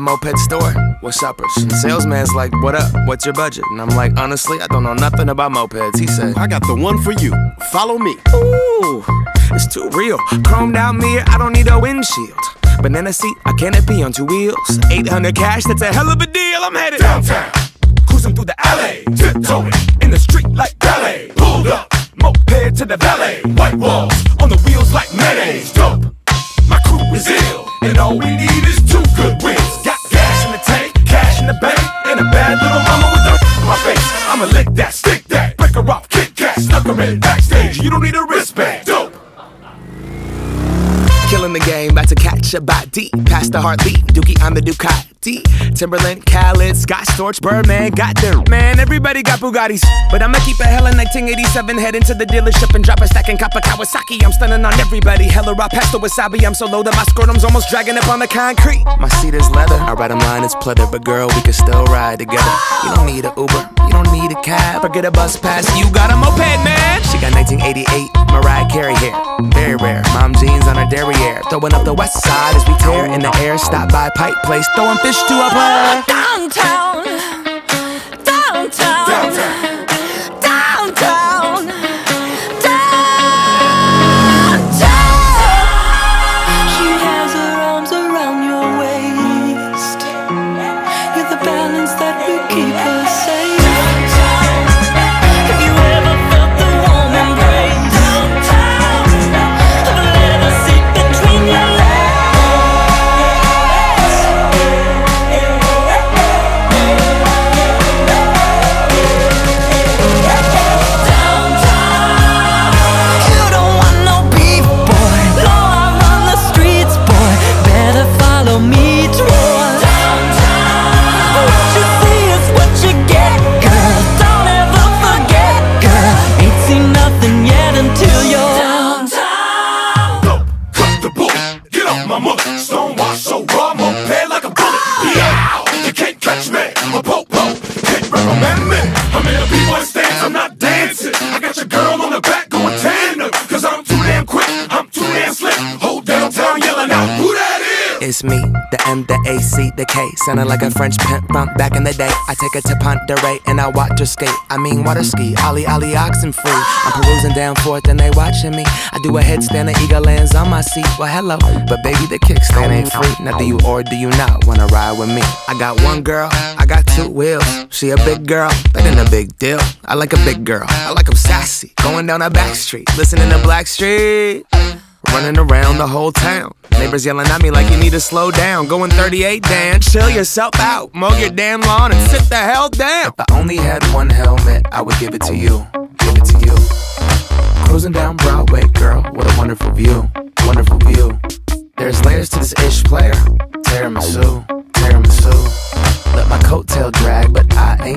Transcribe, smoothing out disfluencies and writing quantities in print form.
moped store, what's uppers? And salesman's like, what up, what's your budget? And I'm like, honestly, I don't know nothing about mopeds. He said, I got the one for you, follow me. Ooh, it's too real. Chromed out mirror, I don't need a windshield. Banana seat, a canopy on 2 wheels. 800 cash, that's a hell of a deal. I'm headed downtown, cruising through the alley, tiptoeing in the street like ballet. Pulled up, moped to the valet. White walls on the wheels like mayonnaise. Dope, my crew is ill, and all we need is 2 good wins. Got gas in the tank, cash in the bank, and a bad little mama with her in my face. I'ma lick that, stick that, break her off, kick cat, snuck her in backstage. You don't need a wristband. Dope. Killing the game, about to catch a body. Past the heartbeat, Dookie on the Ducati. Timberland, Khaled, Scott Storch, Birdman, got them. Man, everybody got Bugattis. But I'ma keep a hella 1987, head into the dealership and drop a stack and cop a Kawasaki. I'm stunning on everybody, hella raw past the wasabi. I'm so low that my scrotum's almost dragging up on the concrete. My seat is leather, I ride them line, it's pleather. But girl, we can still ride together. You don't need an Uber, you don't need a cab, or get a bus pass, you got a moped, man. She got 1988 Mariah Carey hair, very rare. Mom jeans on her derriere, throwing up the west side as we tear in the air. Stop by Pipe Place, throwing fish to a bar. Downtown, downtown, downtown, downtown, downtown. She has her arms around your waist. You're the balance that will keep her safe. Have you ever felt the warm embrace of a leather seat between your legs? It's me, the M, the A, C, the K. Sounding like a French pimp from back in the day. I take her to Ponderay and I watch her skate. I mean water ski, ollie, oxen free. I'm perusing down 4th and they watching me. I do a headstand, the eagle lands on my seat. Well, hello, but baby, the kickstand ain't free. Now do you or do you not wanna ride with me? I got one girl, I got 2 wheels. She a big girl, that ain't a big deal. I like a big girl, I like 'em sassy. Going down a back street, listening to Blackstreet. Running around the whole town. Neighbors yelling at me like you need to slow down. Going 38, Dan, chill yourself out. Mow your damn lawn and sit the hell down. If I only had one helmet, I would give it to you. Give it to you. Cruising down Broadway, girl, what a wonderful view. Wonderful view. There's layers to this ish player. Tiramisu, tiramisu. Let my coattail drag, but I ain't